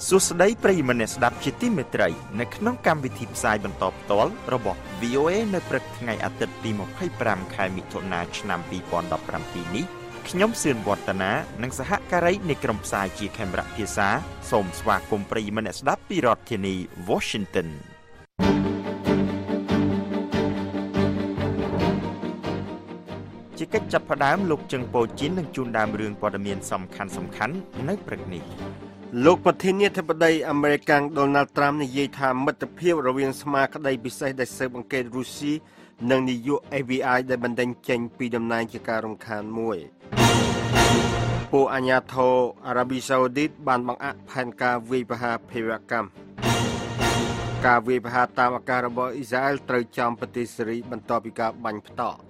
សួស្តីប្រិយមិត្តអ្នកស្ដាប់ជាទីមេត្រីនៅក្នុងកម្មវិធីផ្សាយបន្តផ្ទាល់របស់ VOA នៅព្រឹកថ្ងៃអាទិត្យទី25ខែមិថុនាឆ្នាំ2017នេះខ្ញុំសឿនវឌ្ឍនានិងសហការីនៃក្រុមផ្សាយជាខេមរៈភាសាសូមស្វាគមន៍ប្រិយមិត្តអ្នកស្ដាប់ពីរដ្ឋធានី Washingtonជាកិច្ចចាប់ផ្ដើមលោកជឹងប៉ូជីននឹងជួនដើមរឿងព័ត៌មានសំខាន់នៅព្រឹកនេះលោកប្រធានាធិបតីអាមេរិកដូណាល់ត្រាំនិយាយថាមិត្តភាពរវាងស្មារតីពិសេសដែលស៊ើបអង្កេតរុស្ស៊ីនិងនាយក VOA ដែលបណ្ដេញចេញពីតំណែងជាការរំខានមួយពួកអាញាធរអារ៉ាប៊ីសាអូឌីតបានបង្អាក់ផែនការវាយប្រហារភេរវកម្មការវាយប្រហារតាមអាកាសរបស់អ៊ីស្រាអែលត្រូវចំប្រទេសសេរីបន្ទាប់ពីការបាញ់ផ្តក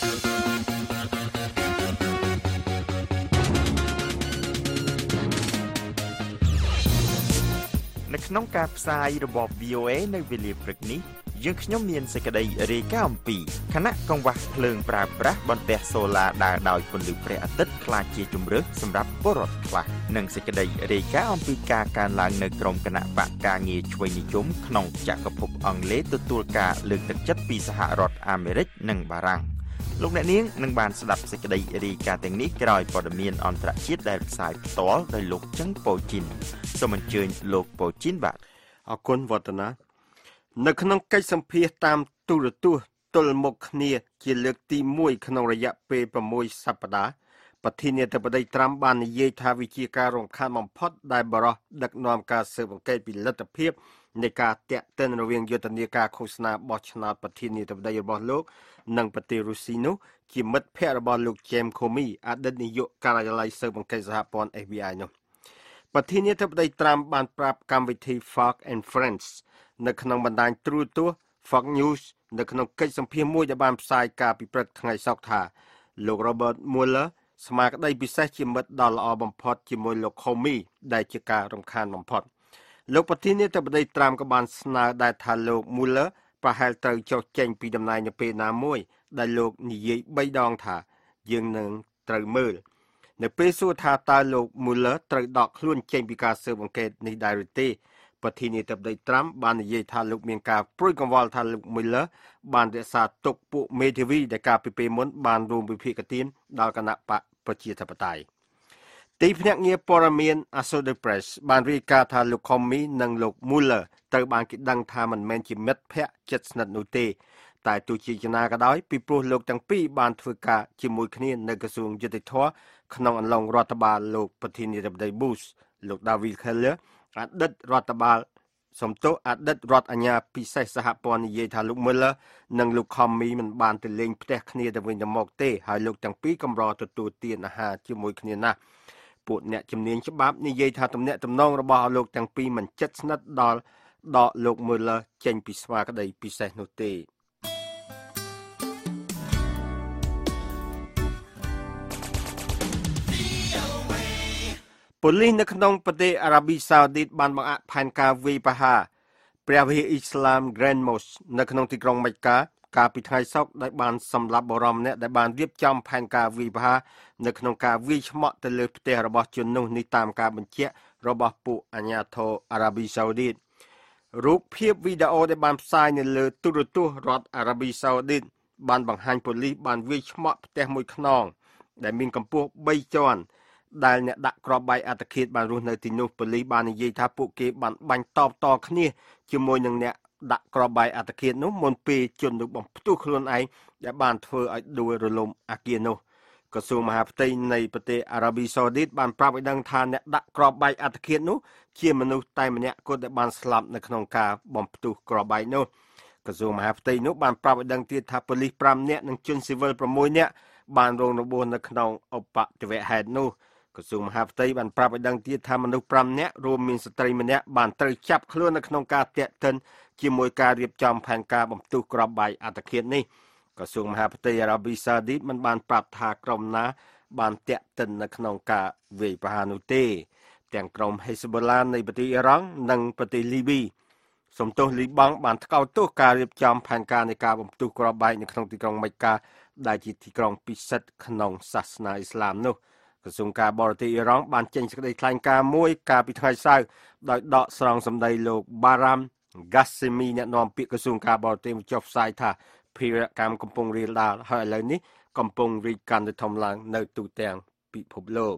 នៅក្នុងការផ្សាយរបស់ VOA នៅវេលាព្រឹកនេះយើងខ្ញុំមានសេចក្តីរាយការណ៍អំពីគណៈកង្វះភ្លើងប្រើប្រាស់បន្ទះសូឡាដើរដោយពន្លឺព្រះអាទិត្យខ្លាចជាជម្រើសសម្រាប់ពលរដ្ឋខ្លះនិងសេចក្តីរាយការណ៍អំពីការកើនឡើងនៅក្រមគណៈបកការងារឆ្វេងនិយមក្នុងចក្រភពអង់គ្លេសទទួលការលើកទឹកចិត្តពីសហរដ្ឋអាមេរិកនិងបារាំងលោកអ្នកនាងនឹងបានស្ដាប់សេចក្តីរាយការណ៍ទាំងនេះក្រោយព័ត៌មានអន្តរជាតិដែលផ្សាយផ្ទាល់ដោយលោកជឹងប៉ូជីនសូមអញ្ជើញលោកប៉ូជីនបាទអរគុណវឌ្ឍនានៅក្នុងកិច្ចសម្ភាសតាមទូរទស្សន៍ទល់មុខគ្នាជាលើកទី1ក្នុងរយៈពេល6សប្តាហ៍ប្រធានាធិបតីត្រាំបាននិយាយថាវាជាការរំខានបំផុតដែលបរិះដឹកនាំការស៊ើបអង្កេតពីលទ្ធភាពនៃការតាក់ទិនរវាងយុទ្ធនាការឃោសនាបោះឆ្នោតប្រធានាធិបតីរបស់លោកនិងប្រទេសរុស្ស៊ីនោះជាមិត្តភ័ក្តិរបស់លោក James Comey អតីតនាយកការិយាល័យស៊ើបអង្កេតសហព័ន្ធ FBI នោះប្រធានាធិបតីត្រាំបានប្រាប់កម្មវិធី Fox and Friends នៅក្នុងបណ្ដាញទូរទស្សន៍ Fox News នៅក្នុងកិច្ចសម្ភាសន៍មួយដែលបានផ្សាយកាលពីព្រឹកថ្ងៃសុក្រថាលោក Robert Mueller ស្មារតីពិសេសជាមិត្តដ៏ល្អបំផុតជាមួយលោក Comey ដែលជាការរំខានបំផុតលោកប្រធានាធិបតីត្រាំក៏បានស្នើដែរថាលោក Mueller ប្រហែលត្រូវចុះចេញពីតំណែងនៅពេលណាមួយដែលលោកនិយាយ3ដងថាយើងនឹងត្រូវមើលនៅពេលសួរថាតើលោក Mueller ត្រូវដកខ្លួនចេញពីការស៊ើបអង្កេតនេះដែរឬទេប្រធានាធិបតីត្រាំបាននិយាយថាលោកមានការព្រួយកង្វល់ថាលោក Mueller បានរក្សាទុកពួកមេធាវីដែលកាលពីពេលមុនបានរួមវិភាគទានដល់គណៈបកប្រជាធិបតេយ្យទីភ្នាក់ងារព័ត៌មាន Associated Press បានរាយការណ៍ថាលោក Comey និងលោក Mueller ត្រូវបានគេដឹងថាមិនមែនជាមិត្តភក្តិជិតស្និទ្ធនោះទេតែទោះជាយ៉ាងណាក៏ដោយពីព្រោះលោកទាំងពីរបានធ្វើការជាមួយគ្នានៅក្រសួងយុតិធម៌ក្នុងអំឡុងរដ្ឋបាលលោកប្រធានាធិបតី Bush លោក David Keller អតីតរដ្ឋអាជ្ញាពិសេសសហព័ន្ធនិយាយថាលោក Mueller និងលោក Comey មិនបានទៅលេងផ្ទះគ្នាទៅវិញទៅមកទេហើយលោកទាំងពីរកម្រទទួលទានអាហារជាមួយគ្នាណាស់ពួកអ្នកជំនាញច្បាប់និយាយថាទំនាក់ទំនងរបស់លោកទាំងពីរមិនជិតស្និទ្ធដល់ដកលោក Mueller ចេញពីស្មារតីពិសេសនោះទេប៉ូលីសនៅក្នុងប្រទេសអារ៉ាប៊ីសាអូឌីតបានបង្អាក់ផែនការវាយប្រហារព្រះវិហារអ៊ីស្លាម Grand Mosque នៅក្នុងទីក្រុងម៉េកាកាលពីថ្ងៃសុក្រដែលបានសម្លាប់បរិយាម្នាក់ដែលបានរៀបចំផែនការវាយប្រហារនៅក្នុងការវាយឆ្មក់ទៅលើផ្ទះរបស់ជននោះនេះតាមការបញ្ជាក់របស់ពួកអាជ្ញាធរអារ៉ាប៊ីសាអូឌីតរូបភាពវីដេអូដែលបានផ្សាយនៅលើទូរទស្សន៍រដ្ឋអារ៉ាប៊ីសាអូឌីតបានបង្ហាញប៉ូលីសបានវាយឆ្មក់ផ្ទះមួយខ្នងដែលមានកម្ពស់3ជាន់ដែលអ្នកដាក់គ្រាប់បែកអត្តឃាតបានរស់នៅទីនោះប៉ូលីសបាននិយាយថាពួកគេបានបាញ់តបតគ្នាជាមួយនឹងអ្នកដាក់គ្រាប់បែកអត្តឃាតនោះមុនពេលជននោះបំផ្ទុះខ្លួនឯងដែលបានធ្វើឲ្យដួលរលំអគារនោះក្រសួងមហាផ្ទៃនៃប្រទេសអារ៉ាប៊ីសាអូឌីតបានប្រាប់ឲ្យដឹងថាអ្នកដាក់គ្រាប់បែកអត្តឃាតនោះជាមនុស្សតែម្នាក់គត់ដែលបានស្លាប់នៅក្នុងការបំផ្ទុះគ្រាប់បែកនោះក្រសួងមហាផ្ទៃនោះបានប្រាប់ឲ្យដឹងទៀតថាប៉ូលីស5នាក់និងជនស៊ីវិល6នាក់បានរងរបួសនៅក្នុងឧបទ្ទវហេតុនោះក្រសួងមហាផ្ទៃបានប្រាប់ឲ្យដឹងទៀតថាមនុស្ស5នាក់រួមមានស្ត្រីម្នាក់បានត្រូវចាប់ខ្លួននៅក្នុងការតាក់ទិនជាមួយការរៀបចំផែនការបំផ្ទុះគ្រាប់បែកអត្តឃាតនេះក្រសួងមហាផ្ទៃអារ៉ាប៊ីសាអូឌីតមិនបានប្រាប់ថាក្រុមណាបានតាក់ទិននៅក្នុងការវាយប្រហារនោះទេទាំងក្រុម Hezbollah នៃប្រទេសអ៊ីរ៉ង់និងប្រទេសលីប៊ីសំទោសលីបង់បានថ្កោលទោសការរៀបចំផែនការនៃការបំផ្ទុះគ្រាប់បែកនៅក្នុងទីក្រុងម៉េកាដែលជាទីក្រុងពិសិដ្ឋក្នុងសាសនាអ៊ីស្លាមនោះក្រសួងការបរទេសអ៊ីរ៉ង់បានចេញសេចក្តីថ្លែងការណ៍មួយកាលពីថ្ងៃសៅរ៍ដោយដកស្រង់សម្ដីលោក Bahram Ghasemi អ្នកនាំពាក្យក្រសួងការបរទេសចុះផ្សាយថាភារកម្មកំពុងរាលដាលហើយឥឡូវនេះកំពុងរីកកាន់តែធំឡើងនៅទូទាំងពិភពលោក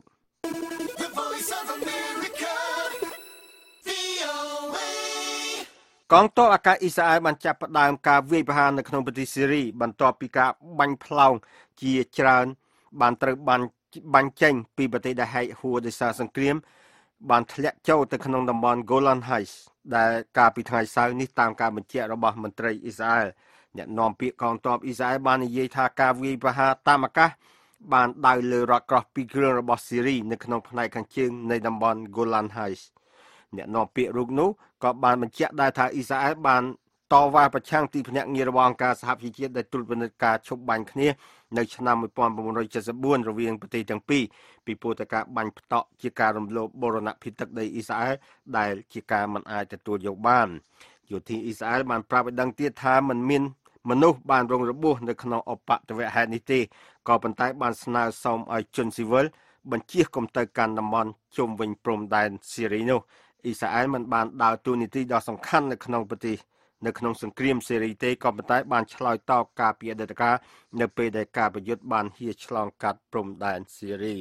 កងទ័ពអាកាសអ៊ីស្រាអែលបានចាប់ផ្ដើមការវាយប្រហារនៅក្នុងប្រទេសស៊ីរីបន្ទាប់ពីការបាញ់ផ្លោងជាច្រើនបានត្រូវបាញ់ចេញពីប្រទេសដែលហែកហួរដោយសារសង្គ្រាមបានធ្លាក់ចូលទៅក្នុងតំបន់ Golan Heights ដែលកាលពីថ្ងៃសៅរ៍នេះតាមការបញ្ជាក់របស់មន្ត្រីអ៊ីស្រាអែលអ្នកនាំពាក្យកងទ័ពអ៊ីស្រាអែលបាននិយាយថាការវាយប្រហារតាមអាកាសបានដាវលើរថក្រោះ2គ្រឿងរបស់ស៊ីរីនៅក្នុងផ្នែកខាងជើងនៃតំបន់ Golan Heights អ្នកនាំពាក្យរូបនោះក៏បានបញ្ជាក់ដែរថាអ៊ីស្រាអែលបានតវ៉ាប្រឆាំងទីភ្នាក់ងាររបស់អង្គការសហប្រជាជាតិដែលត្រួតពិនិត្យការឈប់បាញ់គ្នានៅឆ្នាំ1974រវាងប្រទេសទាំងពីរពីព្រោះតែការបាញ់ផ្តក់ជាការរំលោភបូរណភាពទឹកដីអ៊ីស្រាអែលដែលជាការមិនអាចទទួលយកបានយោធាអ៊ីស្រាអែលបានប្រាប់ឲ្យដឹងទៀតថាមិនមានមនុស្សបានរងរបួសនៅក្នុងឧបទ្ទវហេតុនេះទេក៏ប៉ុន្តែបានស្នើសុំឲ្យជនស៊ីវិលបញ្ជៀសកុំទៅកាន់តំបន់ជុំវិញព្រំដែនស៊ីរីនោះអ៊ីស្រាអែលមិនបានដើរតួនាទីដ៏សំខាន់នៅក្នុងប្រទេសនៅក្នុងសង្គ្រាមសេរីទេក៏ប៉ុន្តែបានឆ្លើយតបការពីអតីតកាលនៅពេលដែលការប្រយុទ្ធបានហៀឆ្លងកាត់ព្រំដែនសេរី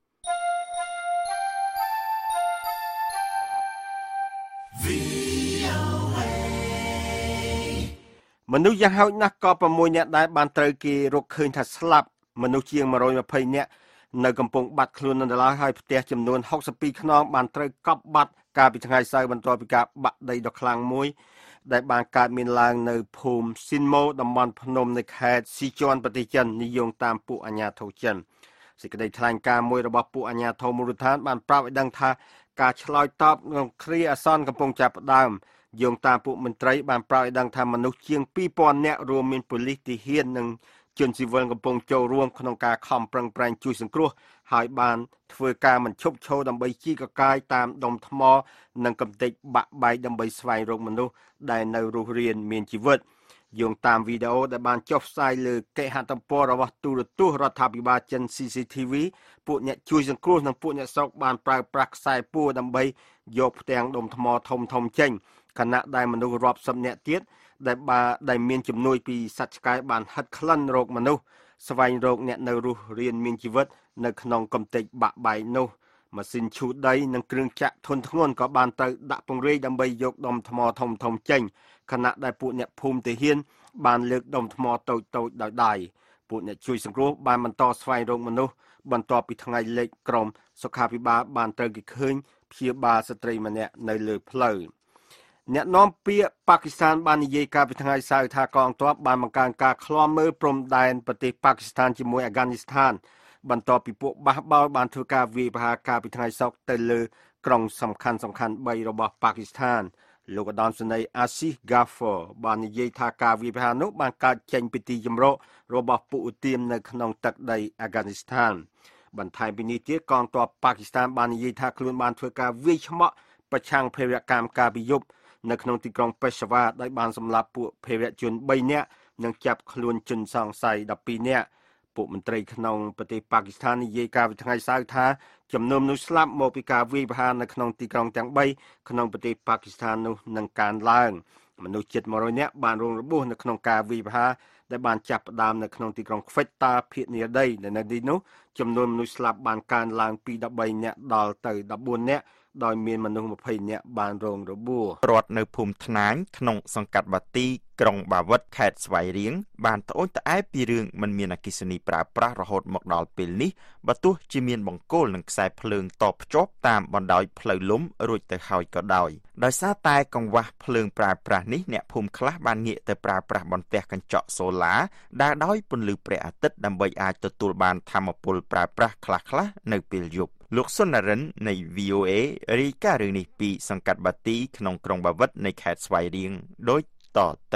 មនុស្សយ៉ាងហោចណាស់ក៏6នាក់ដែរបានត្រូវគេរកឃើញថាស្លាប់មនុស្សជាង120នាក់នៅកំពុងបាត់ខ្លួននៅឡើយហើយផ្ទះចំនួន62ខ្នងបានត្រូវកប់បាត់កាលពីថ្ងៃសៅរ៍បន្ទាប់ពីការបាក់ដីដ៏ខ្លាំងមួយដែលបានកើតមានឡើងនៅភូមិស៊ីនម៉ូតំបន់ភ្នំនៃខេត្តស៊ីជွန်ប្រទេសចិននិយមតាមពួកអាជ្ញាធរចិនសេចក្តីថ្លែងការណ៍មួយរបស់ពួកអាជ្ញាធរមូលដ្ឋានបានប្រាប់ឲ្យដឹងថាការឆ្លើយតបក្នុងគ្រាអាសន្នកំពុងចាប់ផ្ដើមយោងតាមពួកមន្ត្រីបានប្រាប់ឲ្យដឹងថាមនុស្សជាង 2000 នាក់រួមមានប៉ូលីសទាហាននិងជនស៊ីវិលកំពុងចូលរួមក្នុងការខំប្រឹងប្រែងជួយសង្គ្រោះហើយបានធ្វើការមិនឈប់ឈរដើម្បីជីកកាយតាមដុំថ្មនិងកំទេចបាក់បែកដើម្បីស្វែងរកមនុស្សដែលនៅរស់រានមានជីវិតយោងតាមវីដេអូដែលបានចុះផ្សាយលើគេហទំព័ររបស់ទូរទស្សន៍រដ្ឋាភិបាលចិន CCTV ពួកអ្នកជួយសង្គ្រោះនិងពួកអ្នកស្រុកបានប្រើប្រាស់ខ្សែពួរដើម្បីយកផ្ទាំងដុំថ្មធំចេញខណៈដែលមនុស្សរាប់សិបនាក់ទៀតដែលមានជំនួយពីសត្វឆ្កែបានហិតក្លិនរោគមនុស្សស្វែងរកអ្នកនៅរស់រានមានជីវិតនៅក្នុងកំទេចបាក់បែកនោះម៉ាស៊ីនឈូសដីនិងគ្រឿងចាក់ធុនធ្ងន់ក៏បានទៅដាក់ពង្រាយដើម្បីយកដុំថ្មធំចេញខណៈដែលពួកអ្នកភូមិទាហានបានលើកដុំថ្មតូចដោយដៃពួកអ្នកជួយសង្គ្រោះបានបន្តស្វែងរកមនុស្សបន្ទាប់ពីថ្ងៃលេខក្រុមសុខាភិបាលបានត្រូវគេឃើញព្យាបាលស្ត្រីម្នាក់នៅលើផ្លូវអ្នកនាំពាក្យប៉ាគីស្ថានបាននិយាយកាលពីថ្ងៃសៅរ៍ថាកងទ័ពបានបង្កើនការឃ្លាំមើលព្រំដែនប្រទេសប៉ាគីស្ថានជាមួយអាហ្គានីស្ថានបន្ទាប់ពីពួកបះបោរបានធ្វើការវាយប្រហារកាលពីថ្ងៃសុក្រទៅលើក្រុងសំខាន់3របស់ប៉ាគីស្ថានលោកឧត្តមសេនីយ៍ Asif Ghaffar បាននិយាយថាការវាយប្រហារនោះបានកើតចេញពីទីជម្រករបស់ពួកឧទាមនៅក្នុងទឹកដីអាហ្គានីស្ថានបន្ថែមពីនេះទៀតកងទ័ពប៉ាគីស្ថានបាននិយាយថាខ្លួនបានធ្វើការវាយឆ្មក់ប្រឆាំងភេរវកម្មការពីយប់នៅក្នុងទីក្រុងពេសាវ៉ាដោយបានសម្លាប់ពួកភេរវជន3នាក់និងចាប់ខ្លួនជនសង្ស័យ12នាក់ពួកមន្ត្រីក្នុងប្រទេសប៉ាគីស្ថាននិយាយកាលពីថ្ងៃសៅរ៍ថាចំនួនមនុស្សស្លាប់មកពីការវាយប្រហារនៅក្នុងទីក្រុងទាំង3ក្នុងប្រទេសប៉ាគីស្ថាននោះនឹងកើនឡើងមនុស្សជិត100នាក់បានរងរបួសនៅក្នុងការវាយប្រហារដែលបានចាប់ផ្ដើមនៅក្នុងទីក្រុងខ្វិចតាភាគនិរដីនៅទីនោះចំនួនមនុស្សស្លាប់បានកើនឡើងពី13នាក់ដល់ទៅ14នាក់ដោយមានមនុស្ស20នាក់បានរងរបួសរដ្ឋនៅភូមិថ្នាញក្នុងសង្កាត់បាទីក្រុងបាវិតខេត្តស្វាយរៀងបានត្អូញត្អែពីរឿងមិនមានអគ្គិសនីប្រើប្រាស់រហូតមកដល់ពេលនេះបើទោះជាមានបង្គោលនិងខ្សែភ្លើងតភ្ជាប់តាមបណ្ដោយផ្លូវលំរួចទៅហើយក៏ដោយសារតែកង្វះភ្លើងប្រើប្រាស់នេះអ្នកភូមិខ្លះបានងាកទៅប្រើប្រាស់បន្ទះកញ្ចក់សូឡាដែលដោយពន្លឺព្រះអាទិត្យដើម្បីអាចទទួលបានថាមពលប្រើប្រាស់ខ្លះៗនៅពេលយប់លោកសុនរិននៃ VOA រាយការណ៍រឿងនេះពីសង្កាត់បាទីក្នុងក្រុងបាវិតនៃខេត្តស្វាយរៀងដូចតទៅ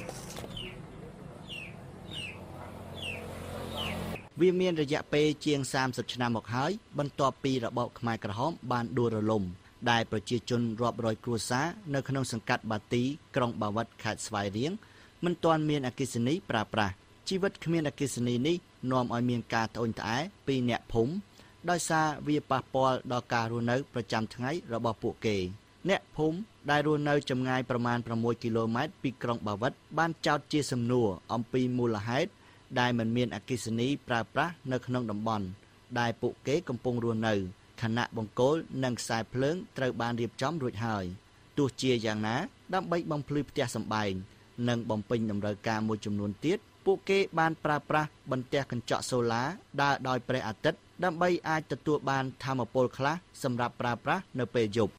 វាមានរយៈពេលជាង30ឆ្នាំមកហើយបន្ទាប់ពីរបបខ្មែរក្រហមបានដួលរលំដែលប្រជាជនរាប់រយគ្រួសារនៅក្នុងសង្កាត់បាទីក្រុងបាវិតខេត្តស្វាយរៀងមិនទាន់មានអគ្គិសនីប្រើប្រាស់ជីវិតគ្មានអគ្គិសនីនេះនាំឲ្យមានការត្អូញត្អែពីអ្នកភូមិដោយសារវាប៉ះពាល់ដល់ការរស់នៅប្រចាំថ្ងៃរបស់ពួកគេអ្នកភូមិដែលរស់នៅចម្ងាយប្រមាណ6គីឡូម៉ែត្រពីក្រុងបាវិតបានចោទជាសំណួរអំពីមូលហេតុដែលមិនមានអគ្គិសនីប្រើប្រាស់នៅក្នុងតំបន់ដែលពួកគេកំពុងរស់នៅខណៈបង្គោលនិងខ្សែភ្លើងត្រូវបានរៀបចំរួចហើយទោះជាយ៉ាងណាដើម្បីបំភ្លឺផ្ទះសម្បែងនិងបំពេញតម្រូវការមួយចំនួនទៀតពួកគេបានប្រើប្រាស់បន្ទះកញ្ចក់សូឡាដើរដោយព្រះអាទិត្យដើម្បីអាចទទួលបានថាមពលខ្លះសម្រាប់ប្រើប្រាស់នៅពេលយប់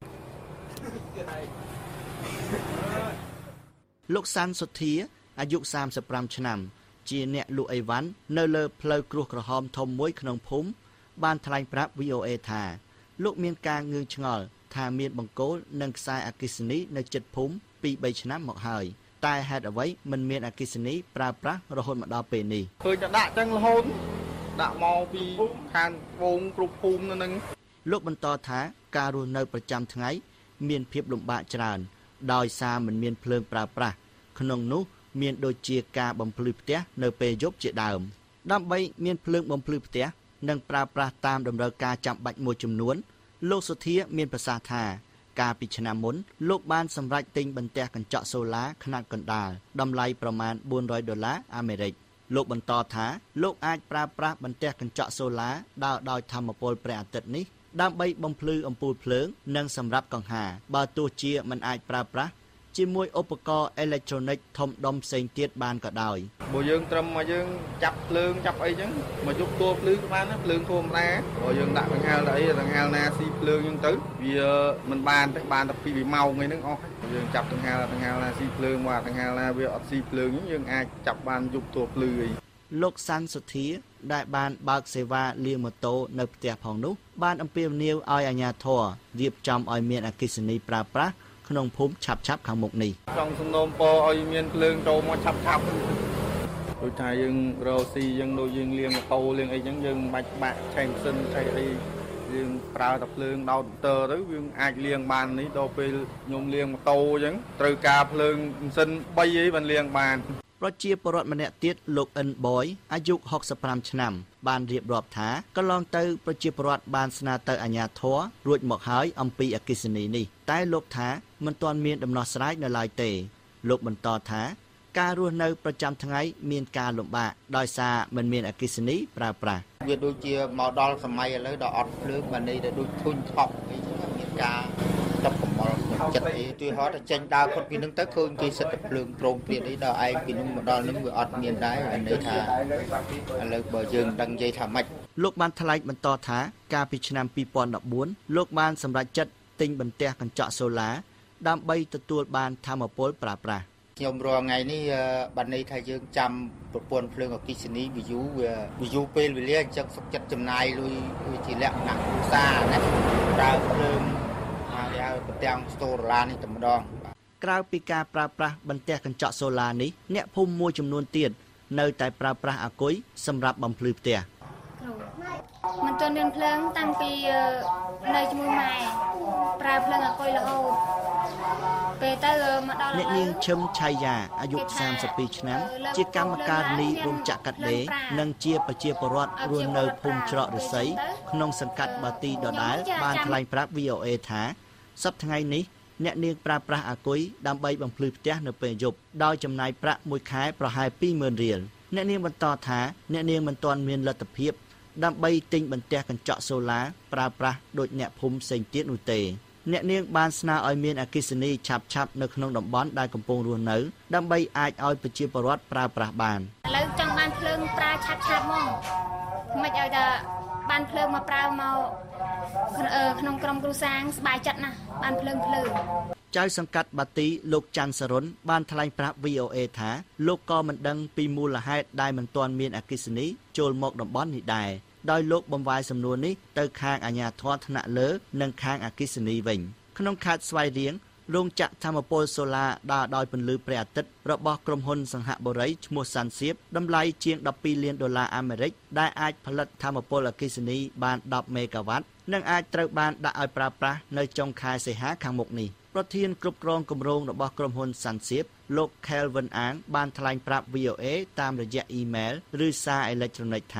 លោកសាន់សុធាអាយុ35ឆ្នាំជាអ្នកលក់អីវ៉ាន់នៅលើផ្លូវគ្រួសក្រហមធំមួយក្នុងភូមិបានថ្លែងប្រាប់ VOA ថាលោកមានការងឿងឆ្ងល់ថាមានបង្គោលនិងខ្សែអគ្គិសនីនៅជិតភូមិពី3ឆ្នាំមកហើយតែហេតុអ្វីមិនមានអគ្គិសនីប្រើប្រាស់រហូតមកដល់ពេលនេះឃើញតែដាក់ចឹងរហូតដាក់មកពីខាងវងគ្រប់ភូមិនឹងលោកបន្តថាការរស់នៅប្រចាំថ្ងៃមានភាពលំបាកច្រើនដោយសារមិនមានភ្លើងប្រើប្រាស់ក្នុងនោះមានដូចជាការបំភ្លឺផ្ទះនៅពេលយប់ជាដើមដើម្បីមានភ្លើងបំភ្លឺផ្ទះនិងប្រើប្រាស់តាមតម្រូវការចាំបាច់មួយចំនួនលោកសុធាមានប្រសាសន៍ថាកាលពីឆ្នាំមុនលោកបានសម្រេចទិញបន្ទះកញ្ចក់សូឡាខ្នាតកណ្ដាលតម្លៃប្រមាណ$400អាមេរិកលោកបន្តថាលោកអាចប្រើប្រាស់បន្ទះកញ្ចក់សូឡាដើរដោយថាមពលព្រះអាទិត្យនេះដើម្បីបំភ្លឺអំពូលភ្លើងនិងសម្រាប់កង្ហារបើទោះជាមិនអាចប្រើប្រាស់ជាមួយឧបករណ៍អេឡិចត្រូនិកធំដុំផ្សេងទៀតបានក៏ដោយបើយើងត្រឹមមកយើងចាប់ភ្លើងចាប់អីចឹងមកយកតួភ្លើងក៏បានភ្លើងធម្មតាបើយើងដាក់ដង្ហើលអីដង្ហើលណាស៊ីភ្លើងចឹងទៅវាមិនបានទេបានតែ2ម៉ោងអីហ្នឹងអស់យើងចាប់ដង្ហើលណាស៊ីភ្លើងមកដង្ហើលណាវាអត់ស៊ីភ្លើងយើងអាចចាប់បានយកតួភ្លឺអីលោកសាន់សុធាដែលបានបើកសេវាលាងម៉ូតូនៅផ្ទះផងនោះបានអំពាវនាវឲ្យអាជ្ញាធររៀបចំឲ្យមានអគ្គិសនីប្រើប្រាស់ក្នុងភូមិឆាប់ខាងមុខនេះចង់សំណូមពរឲ្យមានភ្លើងចូលមកឆាប់ដូចថាយើងរកស៊ីយើងដូចយើងលាងម៉ូតូលាងអីចឹងយើងមិនបាច់បាក់ឆេងសិនឆេងអីយើងប្រើតែភ្លើងដោតម៉ូទ័រទៅយើងអាចលាងបាននេះដល់ពេលខ្ញុំលាងម៉ូតូចឹងត្រូវការភ្លើងម៉ាស៊ីន3អីបានលាងបានប្រជាពលរដ្ឋម្នាក់ទៀតលោកអិនបយអាយុ65ឆ្នាំបានរៀបរាប់ថាកន្លងទៅប្រជាពលរដ្ឋបានស្នើទៅអាជ្ញាធររួចមកហើយអំពីអគ្គិសនីនេះតែលោកថាមិនទាន់មានដំណោះស្រាយនៅឡើយទេលោកបន្តថាការរស់នៅប្រចាំថ្ងៃមានការលំបាកដោយសារមិនមានអគ្គិសនីប្រើប្រាស់វាដូចជាមកដល់សម័យឥឡូវដល់អត់ភ្លើងបាននេះទៅដូចធុញថប់អីចឹងមានការតបកំបល់ចិត្តអីទីហោះតែចេញដើរផុតពីនឹងទៅឃើញគេសិតតែភ្លើងព្រមព្រៀងអីដល់ឯងពីនឹងមកដល់នឹងវាអត់មានដែរអានេះថាឥឡូវបើយើងដឹងនិយាយថាម៉េចលោកបានថ្លែងបន្តថាកាលពីឆ្នាំ2014លោកបានសម្រេចចិត្តទិញបន្ទះកញ្ចក់សូឡាដើម្បីទទួលបានថាមពលប្រើប្រាស់ខ្ញុំរាល់ថ្ងៃនេះបានន័យថាយើងចាំប្រព័ន្ធភ្លើងអគ្គិសនីវាយូរពេលវេលាអញ្ចឹងសុខចិត្តចំណាយលុយជាលក្ខណៈគ្រួសារណាប្រើភ្លើងហើយបន្ទាំងសូឡានេះតែម្ដងក្រៅពីការប្រើប្រាស់បន្ទះកញ្ចក់សូឡានេះអ្នកភូមិមួយចំនួនទៀតនៅតែប្រើប្រាស់អាគុយសម្រាប់បំភ្លឺផ្ទះមិនទាន់មានភ្លើងតាំងពីនៅជាមួយម៉ែប្រើភ្លើងអាគុយរហូតពេលទៅមកដល់អ្នកនាងឈឹមឆៃយ៉ាអាយុ32ឆ្នាំជាកម្មការិនីរោងចក្រកាត់ដេរនិងជាប្រជាពលរដ្ឋរស់នៅភូមិច្រកឫស្សីក្នុងសង្កាត់បាទីដដែលបានថ្លែងប្រាប់ VOA ថាសប្តាហ៍ថ្ងៃនេះអ្នកនាងប្រើប្រាស់អាគុយដើម្បីបំភ្លឺផ្ទះនៅពេលយប់ដោយចំណាយប្រាក់មួយខែប្រហែល20,000រៀលអ្នកនាងបន្តថាអ្នកនាងមិនទាន់មានលទ្ធភាពដើម្បីទិញបន្ទះកញ្ចក់សូឡាប្រើប្រាស់ដូចអ្នកភូមិផ្សេងទៀតនោះទេអ្នកនាងបានស្នើឲ្យមានអគ្គិសនីឆាប់នៅក្នុងតំបន់ដែលកំពុងរស់នៅដើម្បីអាចឲ្យប្រជាពលរដ្ឋប្រើប្រាស់បានឥឡូវចង់បានភ្លើងប្រើឆាប់ហ្មងមិនឲ្យតែបានភ្លើងមកប្រើមកក្នុងក្រុមគ្រួសារស្បាយចិត្តណាស់បានភ្លើងចៅសង្កាត់បាទីលោកច័ន្ទសរុនបានថ្លែងប្រាប់ VOA ថាលោកក៏មិនដឹងពីមូលហេតុដែលមិនទាន់មានអគ្គិសនីចូលមកតំបន់នេះដែរដោយលោកបំវាយសំណួរនេះទៅខាងអាជ្ញាធរថ្នាក់លើនិងខាងអគ្គិសនីវិញក្នុងខេត្តស្វាយរៀងរោងចក្រថាមពលសូឡាដើរដោយពន្លឺព្រះអាទិត្យរបស់ក្រុមហ៊ុនសង្ហបុរីឈ្មោះសាន់សៀបតម្លៃជាង$12 លានអាមេរិកដែលអាចផលិតថាមពលអគ្គិសនីបាន10 មេហ្គាវ៉ាត់និងអាចត្រូវបានដាក់ឲ្យប្រើប្រាស់នៅចុងខែសីហាខាងមុខនេះប្រធានគ្រប់គ្រងគម្រោងរបស់ក្រុមហ៊ុនសាន់សៀបលោក Kelvin អាងបានថ្លែងប្រាប់ VOA តាមរយៈអ៊ីមែលឬសារអេឡិចត្រូនិកថា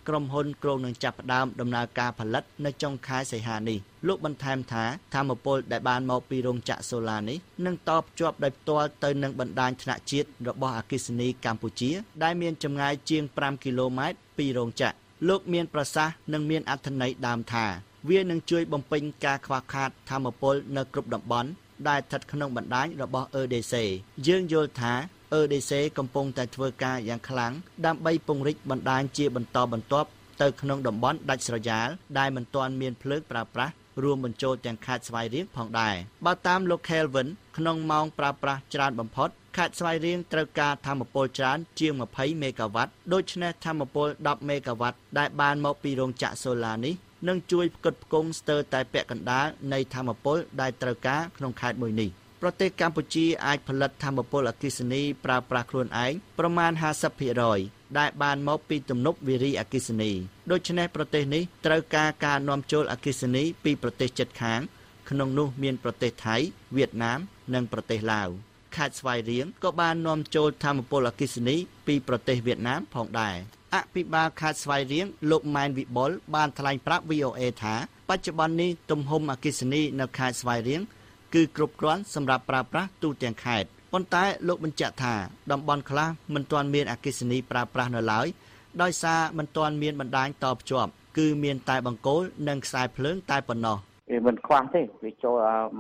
ក្រុមហ៊ុនគ្រោងនឹងចាប់ផ្ដើមដំណើរការផលិតនៅចុងខែសីហានេះលោកបន្ថែមថាថាមពលដែលបានមកពីរោងចក្រសូឡានេះនឹងតភ្ជាប់ដោយផ្ទាល់ទៅនឹងបណ្ដាញថ្នាក់ជាតិរបស់អគ្គិសនីកម្ពុជាដែលមានចម្ងាយជាង5គីឡូម៉ែត្រពីរោងចក្រលោកមានប្រសាសន៍និងមានអត្ថន័យដើមថាវានឹងជួយបំពេញការខ្វះខាតថាមពលនៅគ្រប់តំបន់ដែលស្ថិតក្នុងបណ្ដាញរបស់ EDC យើងយល់ថា EDC កំពុងតែធ្វើការយ៉ាងខ្លាំងដើម្បីពង្រីកបណ្ដាញជាបន្តបន្ទាប់ទៅក្នុងតំបន់ដាច់ស្រយាលដែលមិនទាន់មានភ្លើងប្រើប្រាស់រួមបញ្ចូលទាំងខេត្តស្វាយរៀងផងដែរបើតាមលោក Kelvin ក្នុងម៉ោងប្រើប្រាស់ច្រើនបំផុតខេត្តស្វាយរៀងត្រូវការថាមពលច្រើនជាង20មេហ្គាវ៉ាត់ដូច្នេះថាមពល10មេហ្គាវ៉ាត់ដែលបានមកពីរោងចក្រសូឡានេះនឹងជួយផ្គត់ផ្គង់ស្ទើរតែពាក់កណ្ដាលនៃថាមពលដែលត្រូវការក្នុងខេត្តមួយនេះប្រទេសកម្ពុជាអាចផលិតថាមពលអគ្គិសនីប្រើប្រាស់ខ្លួនឯងប្រមាណ 50% ដែលបានមកពីទំនប់វារីអគ្គិសនីដូច្នេះប្រទេសនេះត្រូវការនាំចូលអគ្គិសនីពីប្រទេសជិតខាងក្នុងនោះមានប្រទេសថៃវៀតណាមនិងប្រទេសឡាវខេត្តស្វាយរៀងក៏បាននាំចូលថាមពលអគ្គិសនីពីប្រទេសវៀតណាមផងដែរអភិបាលខេត្តស្វាយរៀងលោកម៉ែនវិបុលបានថ្លែងប្រាប់ VOA ថាបច្ចុប្បន្ននេះទំហំអគ្គិសនីនៅខេត្តស្វាយរៀងគឺគ្រប់គ្រាន់សម្រាប់ប្រើប្រាស់ទូទាំងខេត្តប៉ុន្តែលោកបញ្ជាក់ថាតំបន់ខ្លះមិនទាន់មានអគ្គិសនីប្រើប្រាស់នៅឡើយដោយសារមិនទាន់មានបណ្ដាញតភ្ជាប់គឺមានតែបង្គោលនិងខ្សែភ្លើងតែប៉ុណ្ណោះវាមិនខ្វះទេវាចូល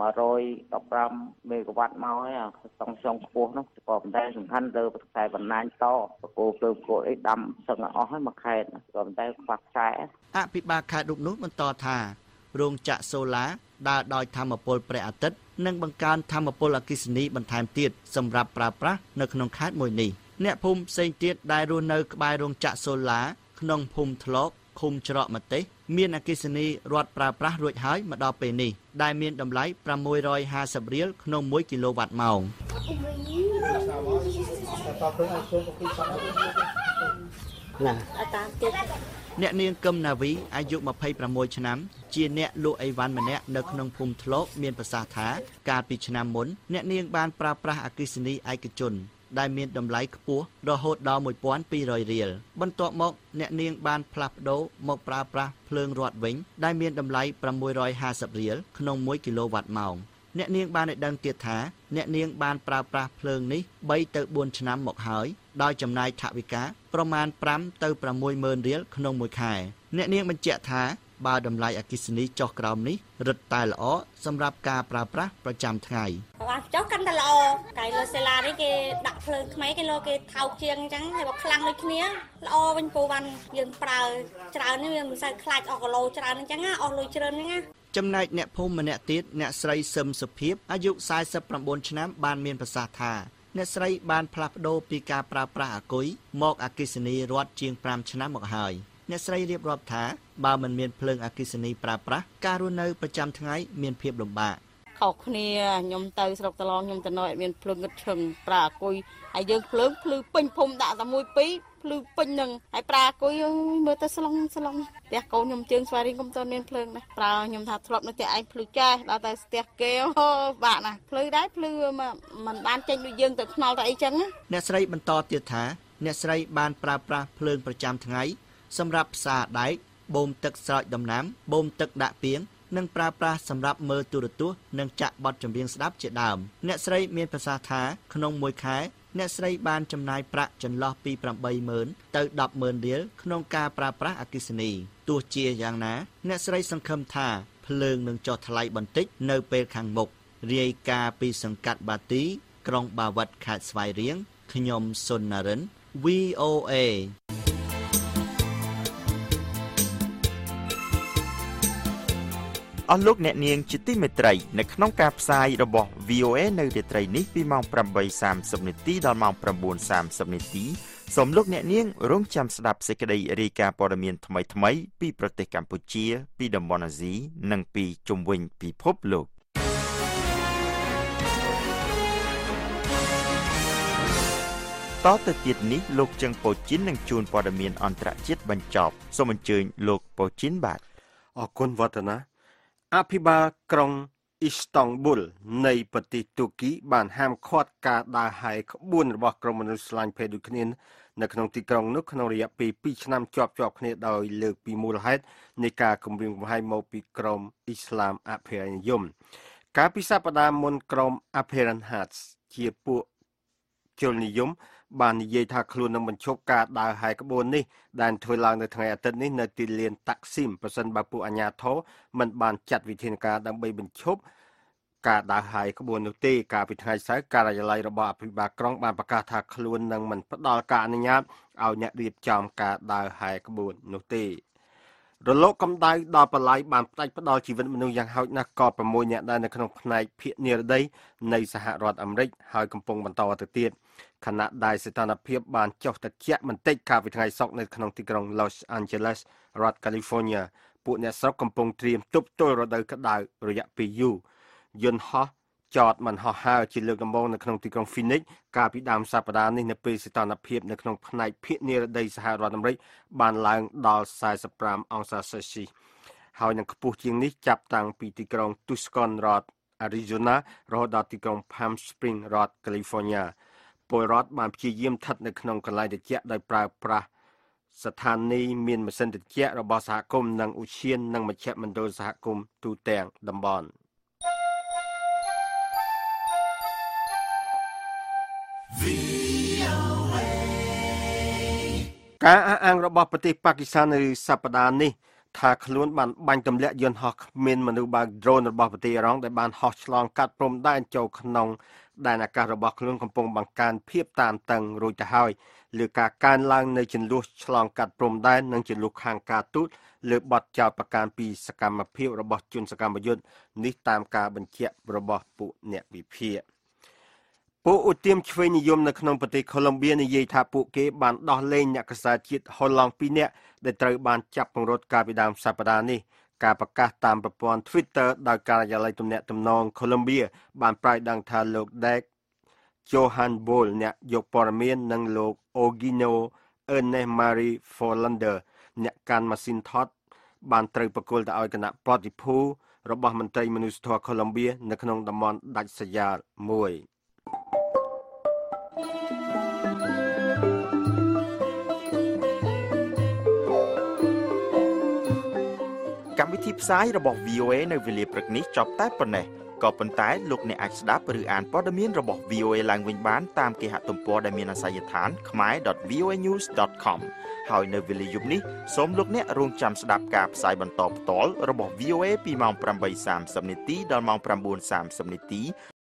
115មេហ្គាវ៉ាត់មកហើយសងខ្ពស់នោះក៏ប៉ុន្តែសំខាន់លើខ្សែបណ្ដាញតបង្គោលភ្លើងបង្គោលអីដាំសឹងអស់ហើយមួយខេត្តក៏ប៉ុន្តែខ្វះខ្សែអភិបាលខេត្តរូបនោះបន្តថារោងចក្រសូឡាដើរដោយថាមពលព្រះអាទិត្យនិងបង្កើនថាមពលអគ្គិសនីបន្ថែមទៀតសម្រាប់ប្រើប្រាស់នៅក្នុងខេត្តមួយនេះអ្នកភូមិផ្សេងទៀតដែលរស់នៅក្បែររោងចក្រសូឡាក្នុងភូមិថ្លកឃុំច្រកម្ទេសមានអគ្គិសនីរត់ប្រើប្រាស់រួចហើយមកដល់ពេលនេះដែលមានតម្លៃ650រៀលក្នុង1គីឡូវ៉ាត់ម៉ោងអ្នកនាងកឹមណាវីអាយុ26ឆ្នាំជាអ្នកលក់អីវ៉ាន់ម្នាក់នៅក្នុងភូមិថ្លកមានប្រសាសន៍ថាកាលពីឆ្នាំមុនអ្នកនាងបានប្រើប្រាស់អគ្គិសនីឯកជនដែលមានតម្លៃខ្ពស់រហូតដល់1200រៀលបន្ទាប់មកអ្នកនាងបានផ្លាស់ប្ដូរមកប្រើប្រាស់ភ្លើងរត់វិញដែលមានតម្លៃ650រៀលក្នុង1គីឡូវ៉ាត់ម៉ោងអ្នកនាងបានឲ្យដឹងទៀតថាអ្នកនាងបានប្រើប្រាស់ភ្លើងនេះ3ទៅ4ឆ្នាំមកហើយដោយចំណាយថវិកាប្រមាណ5ទៅ60000រៀលក្នុងមួយខែអ្នកនាងបញ្ជាក់ថាបើតម្លៃអគ្គិសនីចុះក្រោមនេះរឹតតែល្អសម្រាប់ការប្រើប្រាស់ប្រចាំថ្ងៃចុះកាន់តែល្អកាយលើសេឡានេះគេដាក់ភ្លើងថ្មីគេលោកគេថោកជាងអញ្ចឹងហើយបើខ្លាំងដូចគ្នាល្អវិញពូវ៉ាន់យើងប្រើច្រើននេះវាមិនសូវខ្លាចអស់គីឡូច្រើនអញ្ចឹងអស់លុយច្រើនហ្នឹងណាចំណែកអ្នកភូមិម្នាក់ទៀតអ្នកស្រីសឹមសុភីបអាយុ49ឆ្នាំបានមានប្រសាសន៍ថាអ្នកស្រីបានផ្លាស់ប្ដូរពីការប្រើប្រាស់អាគុយមកអគ្គិសនីរត់ជាង5ឆ្នាំមកហើយអ្នកស្រីរៀបរាប់ថាបើមិនមានភ្លើងអគ្គិសនីប្រើប្រាស់ការរស់នៅប្រចាំថ្ងៃមានភាពលំបាកខុសគ្នាខ្ញុំទៅស្រុកតឡងខ្ញុំទៅនៅអត់មានភ្លើងងឹតឈឹងប្រើអាគុយហើយយើងភ្លើងភ្លឺពេញភូមិដាក់តែ1 2ភ្លឺពេញនឹងហើយប្រើអាគុយមើលទៅស្លុងផ្ទះកូនខ្ញុំជើងស្វាយរៀងកុំតមានភ្លើងណាប្រើខ្ញុំថាធ្លាប់នៅផ្ទះឯងភ្លឺចេះដល់តែផ្ទះគេបាក់ណាភ្លឺដែរភ្លឺមិនបានចេញដូចយើងទៅខ្នល់តែអីចឹងណាអ្នកស្រីបន្តទៀតថាអ្នកស្រីបានប្រើប្រាស់ភ្លើងប្រចាំថ្ងៃសម្រាប់ផ្សារដែកបូមទឹកស្រោចដំណាំបូមទឹកដាក់ពាងនិងប្រើប្រាស់សម្រាប់មើលទូរទស្សន៍និងចាក់បទចម្រៀងស្ដាប់ជាដើមអ្នកស្រីមានប្រសាសន៍ថាក្នុងមួយខែអ្នកស្រីបានចំណាយប្រាក់ចន្លោះពី80000ទៅ100,000រៀលក្នុងការប្រើប្រាស់អគ្គិសនីទោះជាយ៉ាងណាអ្នកស្រីសង្ឃឹមថាភ្លើងនឹងចុះថ្លៃបន្តិចនៅពេលខាងមុខរាយការណ៍ពីសង្កាត់បាទីក្រុងបាវិតខេត្តស្វាយរៀងខ្ញុំសុនណារិន VOA អស់លោកអ្នកនាងជាទីមេត្រីនៅក្នុងការផ្សាយរបស់ VOA នៅរាត្រីនេះពីម៉ោង 8:30 នាទីដល់ម៉ោង 9:30 នាទីសូមលោកអ្នកនាងរងចាំស្ដាប់សេចក្តីរាយការណ៍ព័ត៌មានថ្មីៗពីប្រទេសកម្ពុជាពីតំបន់អាស៊ីនិងពីជុំវិញពិភពលោកតទៅទៀតនេះលោកជឹងប៉ូជីននឹងជួនព័ត៌មានអន្តរជាតិបញ្ចប់សូមអញ្ជើញលោកប៉ូជីនបាទអរគុណវឌ្ឍនាអភិបាលក្រុងអ៊ីស្តង់ប៊ុលនៃប្រទេសទូគីបានហាមឃាត់ការដើរហើរក្បួនរបស់ក្រុមមនុស្សស្លាញ់ភេទដូចគ្នានៅក្នុងទីក្រុងនោះក្នុងរយៈពេល2ឆ្នាំជាប់គ្នាដោយលើកពីមូលហេតុនៃការគំរាមកំហែងមកពីក្រុមអ៊ីស្លាមអភិរនិយមកាលពីសប្តាហ៍មុនក្រុមអភិរន្ហាតជាពួកជលនិយមបាននិយាយថាខ្លួននឹងបញ្ឈប់ការដើរហាយក្បួននេះដែលធ្វើឡើងនៅថ្ងៃអាទិត្យនេះនៅទីលានតាក់ស៊ីមប្រសិនបើពួកអាជ្ញាធរមិនបានចាត់វិធានការដើម្បីបញ្ឈប់ការដើរហាយក្បួននោះទេកាលពីថ្ងៃសៅរ៍ការិយាល័យរបស់អភិបាលក្រុងបានប្រកាសថាខ្លួននឹងមិនផ្ដល់ការអនុញ្ញាតឲ្យអ្នករៀបចំការដើរហាយក្បួននោះទេរលកកម្ដៅដល់បលាយបានផ្ដាច់ផ្ដល់ជីវិតមនុស្សយ៉ាងហោចណាស់ក៏6នាក់ដែរនៅក្នុងផ្នែកភាគនិរតីនៃសហរដ្ឋអាមេរិកហើយកំពុងបន្តទៅទៀតខណៈដែលសីតុណ្ហភាពបានចុះត្រជាក់បន្តិចកាលពីថ្ងៃសុក្រនៅក្នុងទីក្រុង Los Angeles រដ្ឋ California ពួកអ្នកស្រុកកំពុងត្រៀមទប់ទល់រដូវក្តៅរយៈពេលយូរយន្តហោះចតមិនហោះហើរជាលើកដំបូងនៅក្នុងទីក្រុង Phoenix កាលពីដើមសប្តាហ៍នេះនៅពេលសីតុណ្ហភាពនៅក្នុងផ្នែកភាគនិរតីសហរដ្ឋអាមេរិកបានឡើងដល់45អង្សាសេស៊ីសហើយនឹងខ្ពស់ជាងនេះចាប់តាំងពីទីក្រុង Tucson រដ្ឋ Arizona រហូតដល់ទីក្រុង Palm Springs រដ្ឋ California ពលរដ្ឋបានព្យាយាមស្ថិតនៅក្នុងកន្លែងត្រជាក់ដោយប្រើប្រាស់ស្ថានីយ៍មានម៉ាស៊ីនត្រជាក់របស់សហគមន៍និងឧទ្យាននិងមជ្ឈមណ្ឌលសហគមន៍ទូទាំងតំបន់ការអះអាងរបស់ប្រទេសប៉ាគីស្ថាននៅសប្តាហ៍នេះថាខ្លួនបានបាញ់ទម្លាក់យន្តហោះគ្មានមនុស្សបើក drone របស់ប្រទេសអ៊ីរ៉ង់ដែលបានហោះឆ្លងកាត់ព្រំដែនចូលក្នុងដែនអាកាសរបស់ខ្លួនកំពុងបង្កើនភាពតានតឹងរួចទៅហើយលើការកើនឡើងនៃចន្លោះឆ្លងកាត់ព្រំដែននិងចន្លោះខាងការទូតលើបទចោទប្រកាន់ពីសកម្មភាពរបស់ជនសកម្មយុទ្ធនេះតាមការបញ្ជាក់របស់ពួកអ្នកវិភាគពួកឧទាមឆ្វេងនិយមនៅក្នុងប្រទេសកូឡុំបៀនិយាយថាពួកគេបានដោះលែងអ្នកកាសែតជាតិហូឡង់2នាក់ដែលត្រូវបានចាប់ពង្រត់កាលពីដើមសប្តាហ៍នេះការប្រកាសតាមប្រព័ន្ធ Twitter ដោយការិយាល័យទំនាក់ទំនងកូឡុំបៀបានប្រាយដឹងថាលោក Dek Johan Bol អ្នកយកព័ត៌មាននិងលោក Ogino Ernest Marie Forlander អ្នកកាន់ម៉ាស៊ីនថតបានត្រូវប្រគល់ទៅឲ្យគណៈប្រតិភូរបស់មន្ត្រីមនុស្សធម៌កូឡុំបៀនៅក្នុងតំបន់ដាច់ស្រយាលមួយកម្មវិធីផ្សាយរបស់ VOA នៅវេលាព្រឹកនេះចប់តែប៉ុណ្ណេះក៏ប៉ុន្តែលោកអ្នកអាចស្ដាប់ឬអានព័ត៌មានរបស់ VOA ឡើងវិញបានតាមគេហទំព័រដែលមានអាសយដ្ឋាន khmer.voanews.com ហើយនៅវេលាយប់នេះសូមលោកអ្នករងចាំស្ដាប់ការផ្សាយបន្តផ្ទាល់របស់ VOA ពីម៉ោង 8:30 នាទីដល់ម៉ោង 9:30 នាទី